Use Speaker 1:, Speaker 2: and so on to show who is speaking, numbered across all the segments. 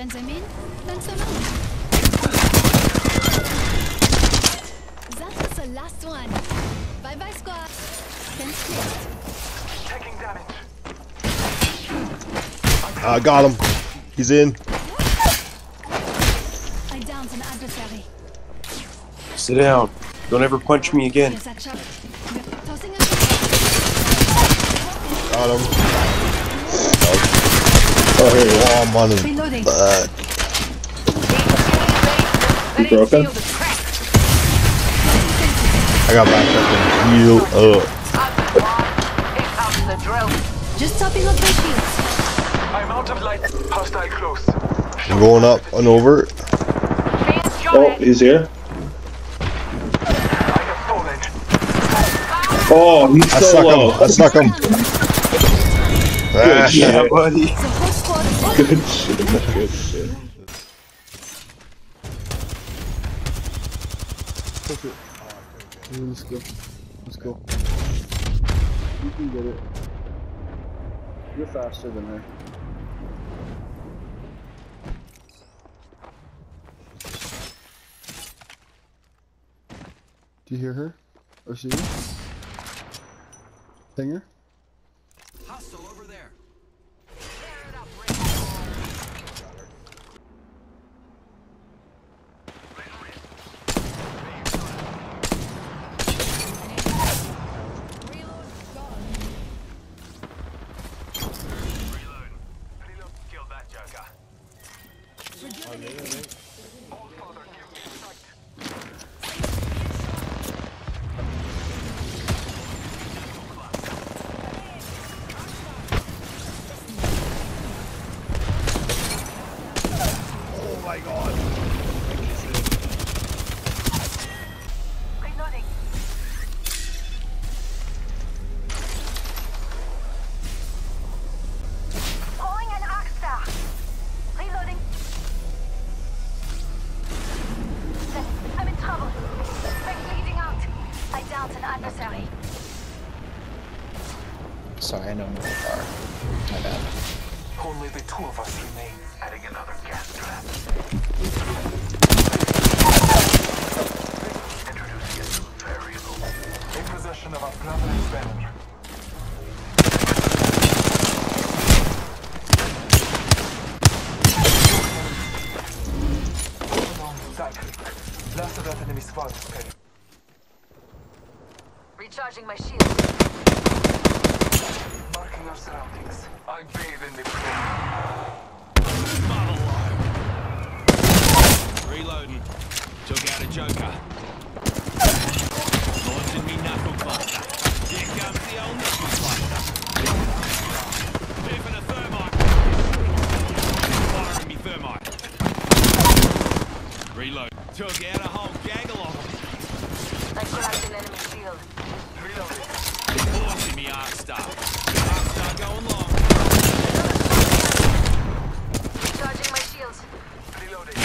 Speaker 1: Wenn sie mean, dann so long. That was the last one. Bye bye, squad. Fence cleared.
Speaker 2: Taking damage.
Speaker 3: I got him. He's in.
Speaker 1: I downed an adversary.
Speaker 4: Sit down. Don't ever punch me again.
Speaker 1: Here's that shot. Tossing a
Speaker 3: Got him. Oh, I'm on his
Speaker 1: reloading.
Speaker 3: back.
Speaker 5: You broken?
Speaker 3: I got back up and heal up.
Speaker 1: Just topping up my shields.
Speaker 2: I'm out of light. Hostile close.
Speaker 3: I'm going up and over.
Speaker 5: Oh, he's here.
Speaker 2: I have fallen.
Speaker 5: Oh, he's
Speaker 3: I
Speaker 5: so
Speaker 3: stuck
Speaker 5: low.
Speaker 3: him. I stuck him. Ah,
Speaker 5: Good
Speaker 3: shit.
Speaker 5: shit.
Speaker 4: buddy.
Speaker 1: The whole squad is
Speaker 5: Good shit. Good shit.
Speaker 3: Let's go. Let's go. You can get it. You're faster than her. Do you hear her? Or see her? Ping her?
Speaker 6: Hostile over there.
Speaker 2: Reload. Kill that joker. All father, give me sight.
Speaker 3: Oh my god.
Speaker 2: Reloading. Throwing an arc star. Reloading. I'm in trouble. They're bleeding out. I downed an adversary.
Speaker 7: Sorry, I know I'm really far. My bad.
Speaker 2: Only the two of us remain. Adding another gas trap. Introducing a new variable. In possession of a prominent banner. Last of that enemy squad is dead.
Speaker 8: Recharging my shield.
Speaker 2: Marking our surroundings. I bathe in the flame.
Speaker 6: Reloading. Took out a joker. Launching me knuckle cluster. Here comes the old knuckle cluster. Even a thermite. Firing me thermite. Reload. Took out a whole gaggle of them.
Speaker 8: I cracked an enemy shield.
Speaker 2: Reloading.
Speaker 6: Launching me arc star. Arc star going long.
Speaker 8: Recharging my shields.
Speaker 2: Reloading.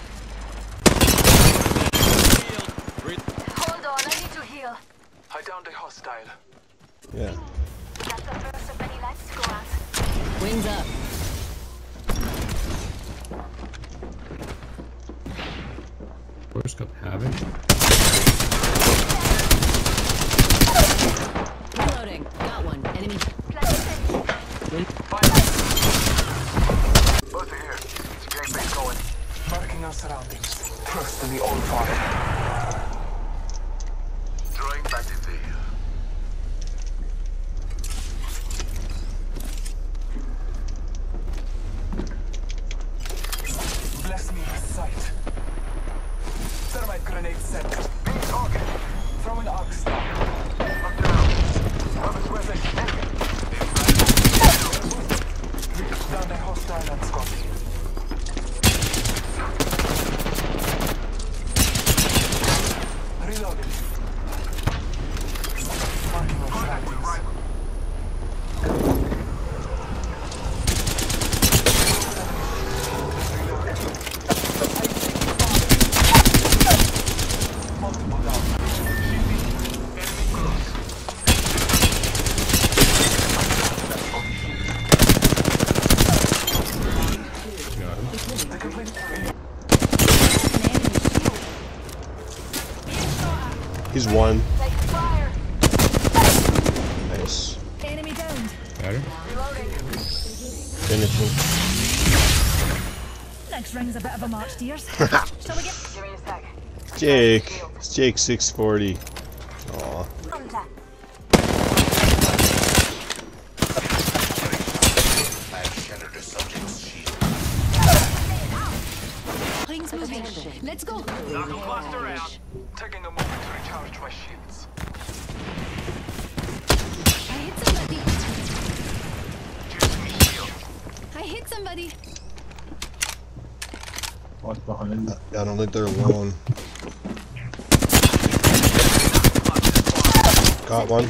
Speaker 6: Shield.
Speaker 8: Hold on, I need to heal.
Speaker 2: I downed a hostile.
Speaker 3: Yeah.
Speaker 8: That's the first of many lights to go out.
Speaker 1: Wings up.
Speaker 9: Worst Cup Havoc.
Speaker 1: Reloading. Got one. Enemy.
Speaker 2: Both are here. It's a game base going. Marking our surroundings. Trust in the old father. Drawing back the veil. Bless me with sight. Thermite grenade set. Main target. Throwing arc star. I'm down. Promise where's it? Down a hostile and Scotty.
Speaker 10: He's one.
Speaker 8: Take fire.
Speaker 10: Nice.
Speaker 1: Enemy downed.
Speaker 9: Got it?
Speaker 8: Reloading.
Speaker 10: Finishing.
Speaker 1: Next ring's a bit of a march, dears. Shall we get...
Speaker 8: Give me a sec.
Speaker 10: Jake. It's Jake 640. Aw.
Speaker 8: Contact.
Speaker 1: Rings moving. Let's go.
Speaker 2: Knuckle cluster out. Taking a moment to recharge my shields.
Speaker 1: I hit somebody.
Speaker 2: Give me shield.
Speaker 1: I hit somebody.
Speaker 3: What's behind?
Speaker 10: I don't think they're alone. Got one.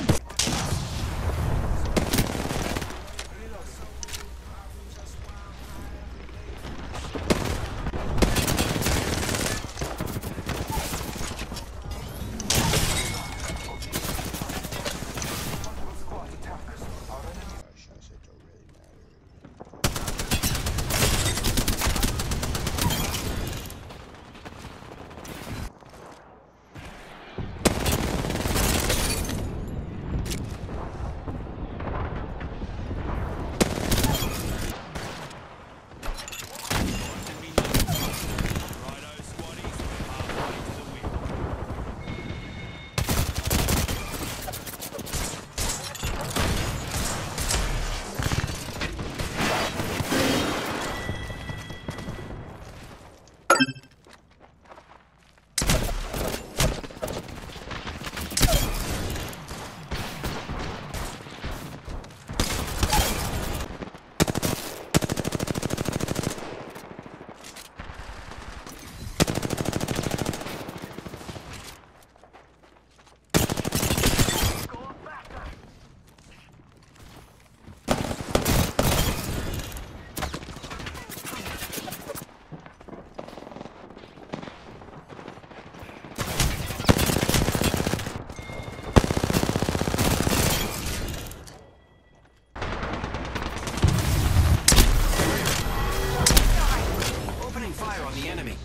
Speaker 6: Opening fire on the enemy.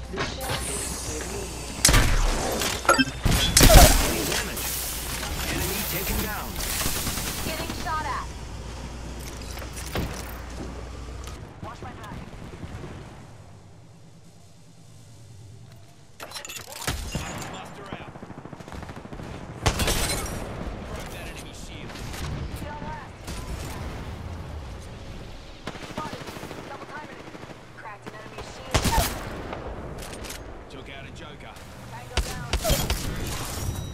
Speaker 6: Taking damage. Enemy taken down.
Speaker 8: Getting shot at. Watch my back.
Speaker 6: Cluster out. Broke that enemy shield.
Speaker 8: Get on that. Spotted. Double timing it. Cracked an enemy shield.
Speaker 6: Took out a Joker.
Speaker 8: Tango down.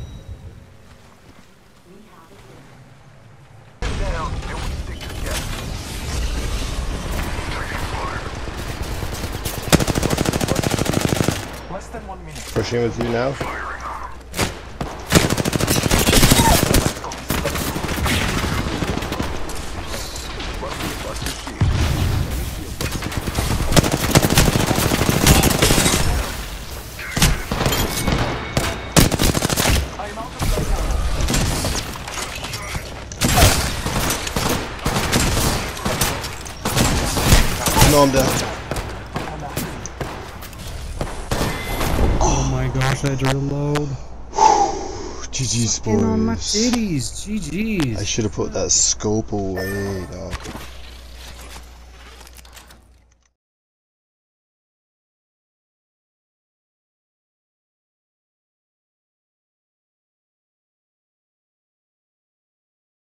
Speaker 2: Down, and we stick together. Taking fire. Less than 1 minute.
Speaker 10: Pushing with you now.
Speaker 2: I'm out of gas ammo.
Speaker 10: No, I'm dead.
Speaker 9: Oh my gosh, I had to reload.
Speaker 10: GG's
Speaker 9: And on my
Speaker 10: boys.
Speaker 9: titties. GG's.
Speaker 10: I should have put that scope away, dog.